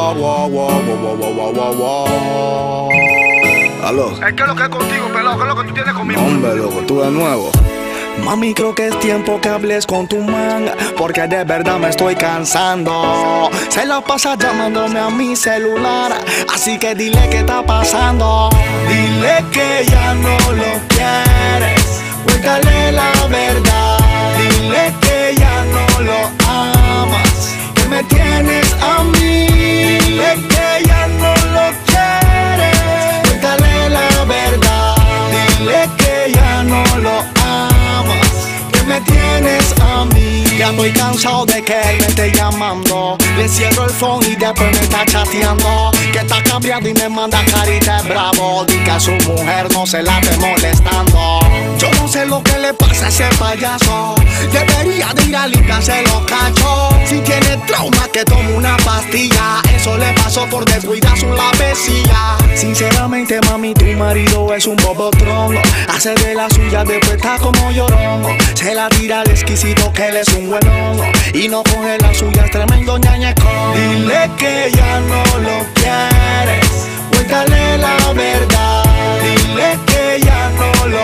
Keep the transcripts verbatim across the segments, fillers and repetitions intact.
wow, wow, wow, wow, wow, wow, wow. Aló. ¿Qué es lo que es contigo, pelado? ¿Qué es lo que tú tienes conmigo? Hombre, loco, tú de nuevo. Mami, creo que es tiempo que hables con tu man, porque de verdad me estoy cansando. Se la pasa llamándome a mi celular, así que dile qué está pasando. Dile que ya no lo quieres, cuéntale la verdad. Dile que ya no lo amas, que me tienes a mí. Dile que ya no lo quieres, cuéntale la verdad. Dile que ya no lo amas, que me tienes a mí. Ya estoy cansado de que él me esté llamando. Le cierro el phone y después me está chateando. Que está cambiando y me manda carita de bravo. Di que a su mujer no se la esté molestando. Yo no sé lo que le pasa a ese payaso. Debería de ir a limpiarse los cachos. Si tiene trauma que tome una pastilla. Eso le pasó por descuidar su lavecilla. Sinceramente, mami, tu marido es un bobotrón. Hace de la suya, después está como llorón. Se la tira al exquisito que él es un huelón. Y no coge la suya, es tremendo ñañecón. Dile que ya no lo quieres, cuéntale la verdad. Dile que ya no lo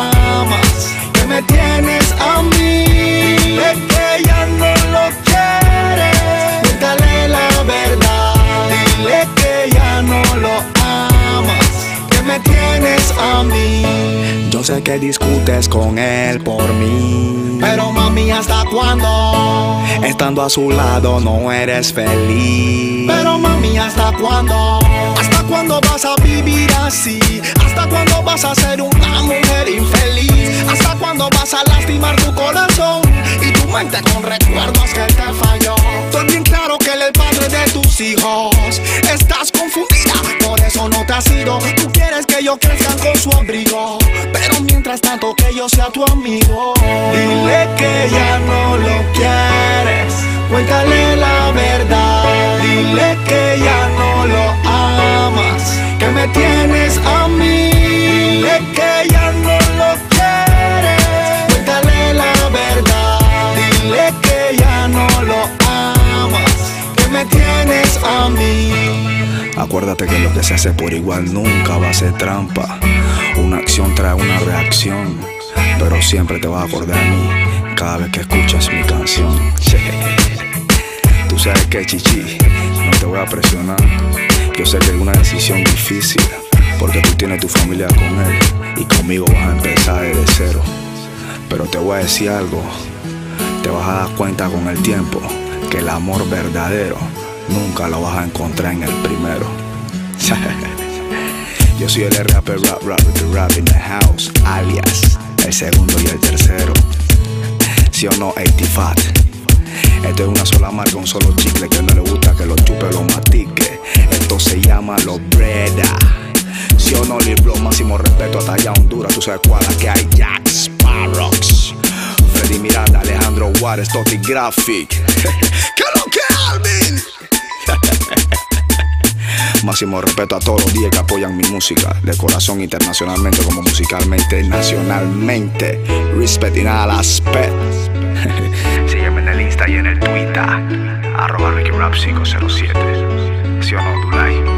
amas, que me tienes a mí. Dile que ya no lo quieres, cuéntale la verdad. Dile que ya no lo amas, que me tienes a mí. Yo sé que discutes con él por mí, pero mami, ¿hasta cuándo? Estando a su lado no eres feliz. Pero mami, ¿hasta cuándo? ¿Hasta cuándo vas a vivir así? ¿Hasta cuándo vas a ser una mujer infeliz? ¿Hasta cuándo vas a lastimar tu corazón y tu mente con recuerdos que él te falló? Estoy bien claro que él es el padre de tus hijos. Estás confundida, por eso no te has ido. Tú quieres que ellos crezcan con su abrigo, pero mientras tanto que yo sea tu amigo. Dile que ya no lo quieres, cuéntale la verdad. Dile que ya no lo amas, que me tienes a mí. Dile que ya no lo quieres, cuéntale la verdad. Dile que ya no lo amas, que me tienes a mí. Acuérdate que lo que se hace por igual nunca va a ser trampa. Una acción trae una reacción, pero siempre te vas a acordar de mí cada vez que escuchas mi canción. Tú sabes que, chichi, no te voy a presionar. Yo sé que es una decisión difícil, porque tú tienes tu familia con él y conmigo vas a empezar desde cero. Pero te voy a decir algo, te vas a dar cuenta con el tiempo que el amor verdadero nunca lo vas a encontrar en el primero. Yo soy el rapper, rap, rap, with the rap in the house, alias el segundo y el tercero. ¿Sí o no, ochenta y cinco? Esto es una sola marca, un solo chicle, que no le gusta que lo chupe, lo matique. Esto se llama Los Breda. ¿Sí o no, Lil Bro? Máximo respeto hasta allá Honduras. Tú sabes cuál, aquí hay Jack Sparrows, Freddy Miranda, Alejandro Juárez, Toti Graphic. ¿Qué lo que, Alvin? Máximo respeto a todos los D Js que apoyan mi música, de corazón, internacionalmente como musicalmente, nacionalmente. Respect y nada las pet. Sígueme en el Insta y en el Twitter, arroba Ricky Rap cinco cero siete. ¿Sí o no, Dulay?